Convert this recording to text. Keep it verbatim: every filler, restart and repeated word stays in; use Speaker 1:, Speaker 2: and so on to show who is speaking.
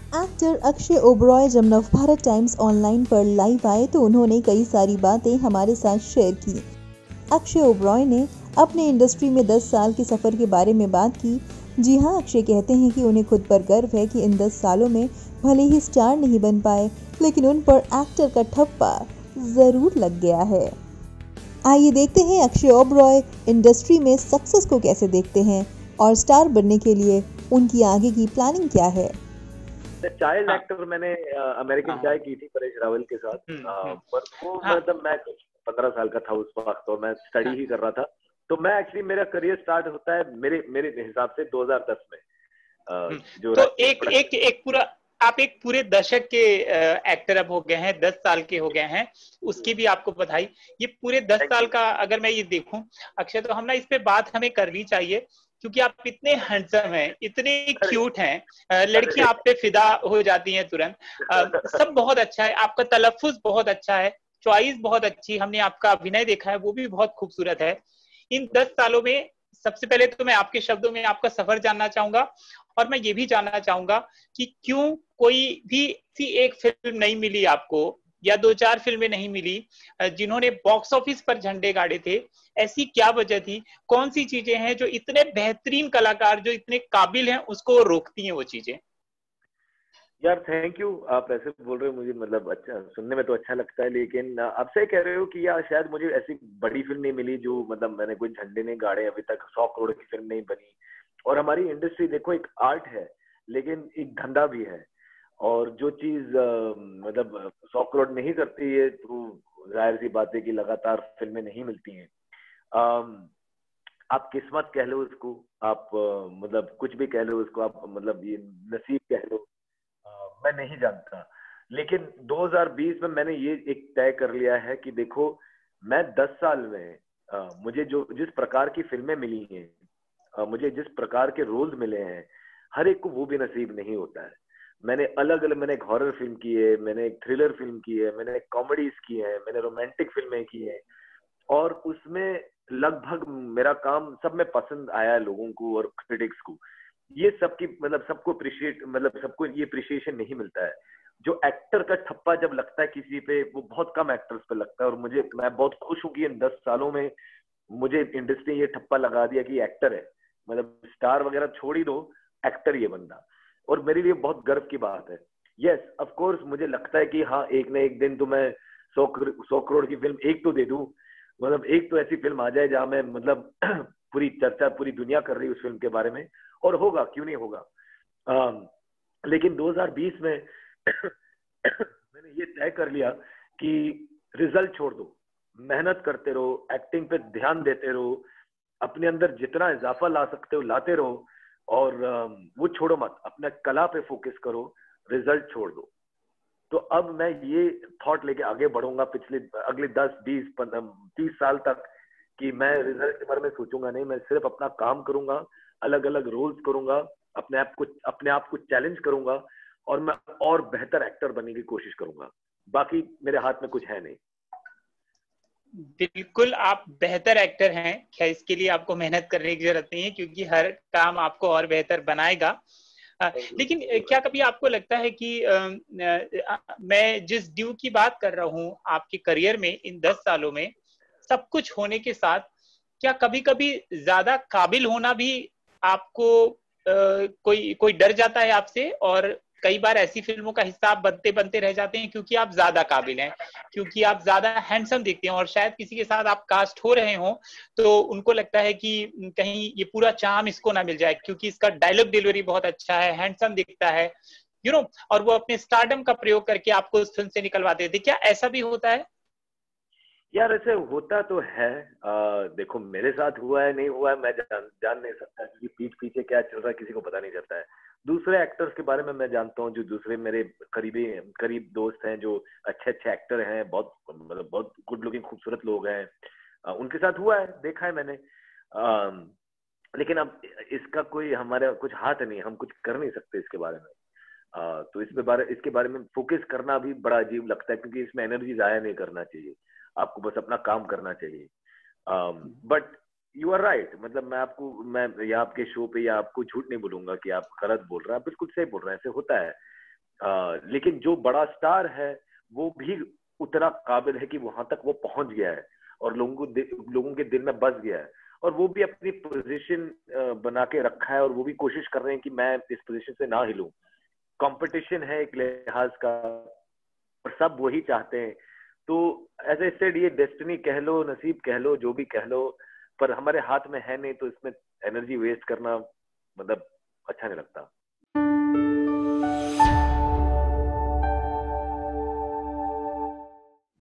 Speaker 1: Actor Akshay Oberoi जब Navbharat Times online पर live आए तो उन्होंने कई सारी बातें हमारे साथ शेयर की। अक्षय ओबरॉय ने अपने इंडस्ट्री में दस साल के सफर के बारे में बात की। जी हाँ, अक्षय कहते हैं कि उन्हें खुद पर गर्व है कि इन दस सालों में भले ही स्टार नहीं बन पाए, लेकिन उन पर एक्टर का ठप्पा जरूर लग गया है। आइए देखते हैं अक्षय ओबरॉय इंडस्ट्री में सक्सेस को कैसे देखते हैं और स्टार बनने के लिए उनकी आगे की प्लानिंग क्या है।
Speaker 2: चाइल्ड
Speaker 3: हाँ,
Speaker 2: एक्टर मैंने अमेरिकन
Speaker 3: हाँ,
Speaker 2: चाय की थी परेश रावल के साथ।
Speaker 3: हम्म,
Speaker 2: अ,
Speaker 3: हम्म,
Speaker 2: पर वो
Speaker 3: हाँ,
Speaker 2: मतलब मैं कुछ पंद्रह साल का था उस वक्त और मैं स्टडी
Speaker 3: हाँ,
Speaker 2: ही कर रहा था। तो मैं एक्चुअली मेरा करियर स्टार्ट होता है मेरे मेरे हिसाब से दो हज़ार दस में, अ,
Speaker 3: हम्म।
Speaker 2: जो
Speaker 3: तो
Speaker 2: राइजिंग
Speaker 3: एक एक
Speaker 2: प्रोडक्शन।
Speaker 3: एक पूरा आप एक पूरे दशक के एक्टर अब हो गए हैं, दस साल के हो गए हैं, उसकी भी आपको बधाई। ये पूरे दस
Speaker 2: थैंक
Speaker 3: साल
Speaker 2: यू।
Speaker 3: का अगर मैं ये देखूं अक्षय, तो हम ना इस पे बात हमें करनी चाहिए, क्योंकि आप इतने हैंडसम हैं, इतने
Speaker 2: अरे
Speaker 3: क्यूट हैं, अ, लड़कियां
Speaker 2: अरे
Speaker 3: आप पे फिदा हो जाती हैं तुरंत। अ, सब बहुत अच्छा है, आपका तलफ्फुज बहुत अच्छा है, चॉइस बहुत अच्छी, हमने आपका अभिनय देखा है वो भी बहुत खूबसूरत है। इन दस सालों में सबसे पहले तो मैं आपके शब्दों में आपका सफर जानना चाहूंगा, और मैं ये भी जानना चाहूंगा कि क्यों कोई भी सी एक फिल्म नहीं मिली आपको, या दो चार फिल्में नहीं मिली जिन्होंने बॉक्स ऑफिस पर झंडे गाड़े थे। ऐसी क्या वजह थी, कौन सी चीजें हैं जो इतने बेहतरीन कलाकार जो इतने काबिल हैं उसको रोकती हैं वो चीजें।
Speaker 2: यार थैंक यू, आप ऐसे बोल रहे हो मुझे मतलब अच्छा सुनने में तो अच्छा लगता है, लेकिन आप सही कह रहे हो कि यार शायद मुझे ऐसी बड़ी फिल्म नहीं मिली जो मतलब मैंने कोई झंडे नहीं गाड़े, अभी तक सौ करोड़ की फिल्म नहीं बनी। और हमारी इंडस्ट्री देखो एक आर्ट है लेकिन एक धंधा भी है। और जो चीज अ, मतलब सौ करोड़ नहीं करती है तो जाहिर सी बात है कि लगातार फिल्में नहीं मिलती हैं। अम, आप किस्मत कह लो उसको, आप अ, मतलब कुछ भी कह लो उसको, आप मतलब ये नसीब कह लो, अ, मैं नहीं जानता। लेकिन दो हज़ार बीस में मैंने ये एक तय कर लिया है कि देखो मैं दस साल में अ, मुझे जो जिस प्रकार की फिल्में मिली हैं, अ, मुझे जिस प्रकार के रोल्स मिले हैं, हर एक को वो भी नसीब नहीं होता है। मैंने अलग अलग मैंने एक हॉरर फिल्म की है, मैंने एक थ्रिलर फिल्म की है, मैंने कॉमेडीज की है, मैंने रोमांटिक फिल्में की है। और उसमें लगभग मेरा काम सब में पसंद आया है लोगों को और क्रिटिक्स को। ये सबकी मतलब सबको अप्रिशिएट मतलब सबको ये अप्रिशिएशन नहीं मिलता है। जो एक्टर का ठप्पा जब लगता है किसी पे, वो बहुत कम एक्टर्स पे लगता है। और मुझे मैं बहुत खुश हूँ कि इन दस सालों में मुझे इंडस्ट्री ने ये ठप्पा लगा दिया कि एक्टर है, मतलब स्टार वगैरह छोड़ ही दो, एक्टर ये बंदा। और मेरे लिए बहुत गर्व की बात है। यस ऑफ कोर्स मुझे लगता है कि हाँ एक ना एक दिन तो मैं सौ सौ करोड़ की फिल्म एक तो दे दूं, मतलब एक तो ऐसी फिल्म आ जाए जहां मैं मतलब पूरी चर्चा पूरी दुनिया कर रही है उस फिल्म के बारे में। और होगा, क्यों नहीं होगा। अम, लेकिन दो हज़ार बीस में मैंने ये तय कर लिया कि रिजल्ट छोड़ दो, मेहनत करते रहो, एक्टिंग पे ध्यान देते रहो, अपने अंदर जितना इजाफा ला सकते हो लाते रहो। और अम, वो छोड़ो मत, अपना कला पे फोकस करो, रिजल्ट छोड़ दो। तो अब मैं ये थॉट लेके आगे बढ़ूंगा पिछले अगले दस बीस तीस साल तक, कि मैं रिजल्ट के बारे में सोचूंगा नहीं, मैं सिर्फ अपना काम करूंगा, अलग अलग रोल्स करूंगा, अपने आप को अपने आप को चैलेंज करूंगा, और मैं और बेहतर एक्टर बनने की कोशिश करूंगा। बाकी मेरे हाथ में कुछ है नहीं।
Speaker 3: बिल्कुल आप बेहतर एक्टर हैं, क्या इसके लिए आपको मेहनत करने की जरूरत नहीं है, क्योंकि हर काम आपको और बेहतर बनाएगा। अ,
Speaker 2: थैंक यू।
Speaker 3: लेकिन अ, क्या कभी आपको लगता है कि अ, अ, मैं जिस ड्यू की बात कर रहा हूं आपके करियर में इन दस सालों में, सब कुछ होने के साथ, क्या कभी कभी ज्यादा काबिल होना भी आपको अ, कोई कोई डर जाता है आपसे, और कई बार ऐसी फिल्मों का हिस्सा आप बनते बनते रह जाते हैं क्योंकि आप ज्यादा काबिल हैं, क्योंकि आप ज्यादा हैंडसम दिखते हैं, और शायद किसी के साथ आप कास्ट हो रहे हो तो उनको लगता है कि कहीं ये पूरा चार्म इसको ना मिल जाए, क्योंकि इसका डायलॉग डिलीवरी बहुत अच्छा है, हैंडसम दिखता है, यू नो और वो अपने स्टारडम का प्रयोग करके आपको उस फिल्म से निकलवा देते। क्या ऐसा भी होता है?
Speaker 2: यार ऐसे होता तो है। आ, देखो मेरे साथ हुआ है नहीं हुआ है मैं जान, जान नहीं सकता, क्योंकि पीठ पीछे क्या चल रहा है किसी को पता नहीं चलता है। दूसरे एक्टर्स के बारे में मैं जानता हूँ, जो दूसरे मेरे करीबी करीब दोस्त हैं जो अच्छे अच्छे एक्टर हैं, बहुत मतलब बहुत गुड लुकिंग खूबसूरत लोग हैं, आ, उनके साथ हुआ है, देखा है मैंने। आ, लेकिन अब इसका कोई हमारे कुछ हाथ नहीं, हम कुछ कर नहीं सकते इसके बारे में। आ, तो इसके बारे इसके बारे में फोकस करना भी बड़ा अजीब लगता है, क्योंकि इसमें एनर्जी जाया नहीं करना चाहिए, आपको बस अपना काम करना चाहिए। बट यू आर राइट, मतलब मैं आपको मैं यहाँ आपके शो पे या आपको झूठ नहीं बोलूंगा कि आप गलत बोल रहे हैं, आप बिल्कुल सही बोल रहे हैं, ऐसे होता है। आ, लेकिन जो बड़ा स्टार है वो भी उतना काबिल है कि वहां तक वो पहुंच गया है और लोगों को लोगों के दिल में बस गया है, और वो भी अपनी पोजीशन बना के रखा है और वो भी कोशिश कर रहे हैं कि मैं इस पोजीशन से ना हिलूं। कंपटीशन है एक लिहाज का और सब वही चाहते हैं। तो एज ए सेड, ये डेस्टिनी कह लो, नसीब कह लो, जो भी कह लो, पर हमारे हाथ में है नहीं, तो इसमें एनर्जी वेस्ट करना मतलब अच्छा नहीं लगता।